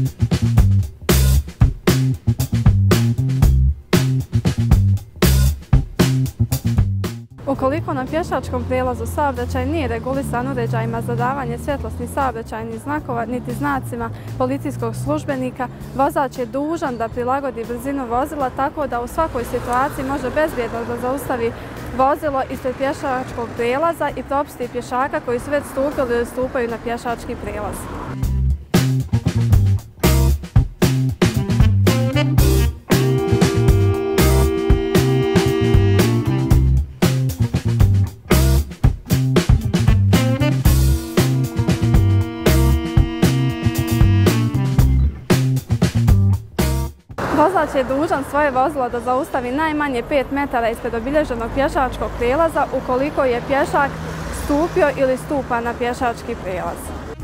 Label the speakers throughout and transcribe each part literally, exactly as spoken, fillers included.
Speaker 1: Ukoliko na pješačkom prijelazu saobraćaj nije regulisan uređajima za davanje svjetlosnih saobraćajnih znakova niti znacima policijskog službenika, vozač je dužan da prilagodi brzinu vozila tako da u svakoj situaciji može bezbjedno da zaustavi vozilo ispred pješačkog prijelaza i propusti pješaka koji su već stupili ili stupaju na pješački prijelaz. Vozač je dužan svoje vozilo da zaustavi najmanje pet metara ispred obilježenog pješačkog prijelaza ukoliko je pješak stupio ili stupa na pješački prijelaz.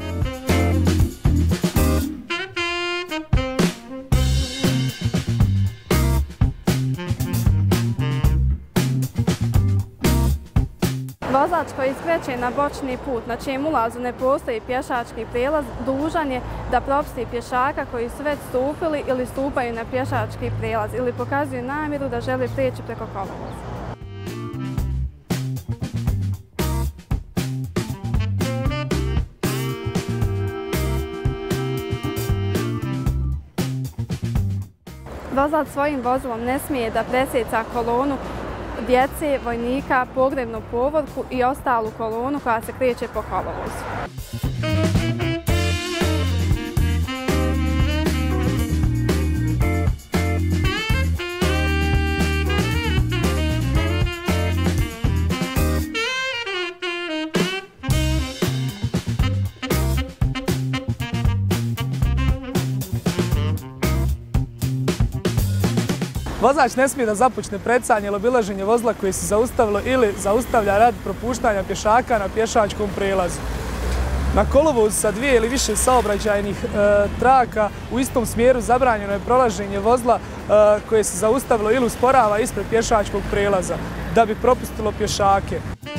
Speaker 1: Vozač koji skreće na bočni put na čijem ulazu ne postoji pješački prijelaz dužan je da propusti pješaka koji su već stupili ili stupaju na pješački prijelaz ili pokazuju namjeru da žele prijeći preko kolovoza. Vozač svojim vozilom ne smije da presjeca kolonu djece, vojnika, pogrebnu povorku i ostalu kolonu koja se kreće po kolovozu.
Speaker 2: Vozač ne smije da započne precanje ili obilaženje vozila koje se zaustavilo ili zaustavlja radi propuštanja pješaka na pješačkom prijelazu. Na kolovozu sa dvije ili više saobraćajnih e, traka u istom smjeru zabranjeno je prolaženje vozila e, koje se zaustavilo ili usporava ispred pješačkog prijelaza da bi propustilo pješake.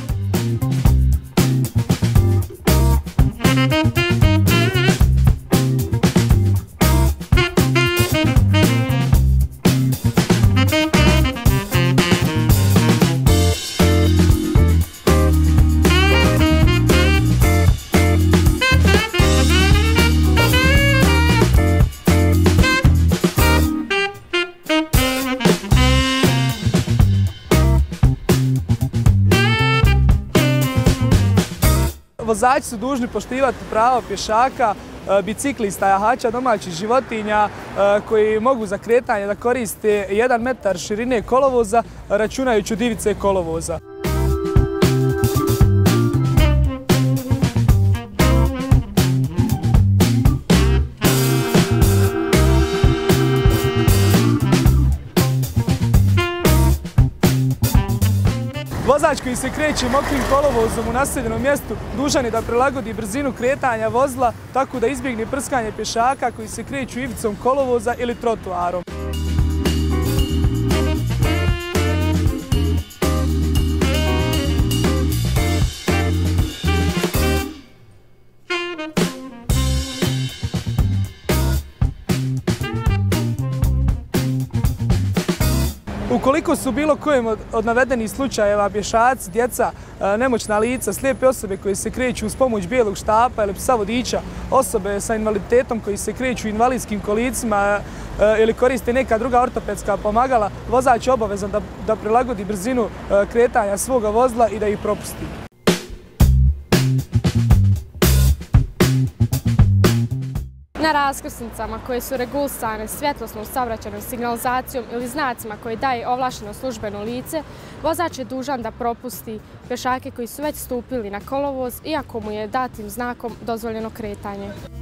Speaker 2: Vozači su dužni poštivati pravo pješaka, biciklista, jahača, domaćih životinja koji mogu za kretanje da koriste jedan metar širine kolovoza, računajući od ivice kolovoza. Vozač koji se kreće mokrim kolovozom u naseljenom mjestu dužan je da prilagodi brzinu kretanja vozila tako da izbjegne prskanje pješaka koji se kreću ivicom kolovoza ili trotuarom. Ukoliko su bilo kojem od navedenih slučajeva pješaci, djeca, nemoćna lica, slijepe osobe koji se kreću uz pomoć bijelog štapa ili psa vodiča, osobe sa invaliditetom koji se kreću u invalidskim kolicima ili koriste neka druga ortopedska pomagala, vozač je obavezan da, da prilagodi brzinu kretanja svoga vozila i da ih propusti.
Speaker 3: Na raskrsnicama koje su regulisane svjetlosnom saobraćajnom signalizacijom ili znacima koje daje ovlašteno službeno lice, vozač je dužan da propusti pješake koji su već stupili na kolovoz iako mu je datim znakom dozvoljeno kretanje.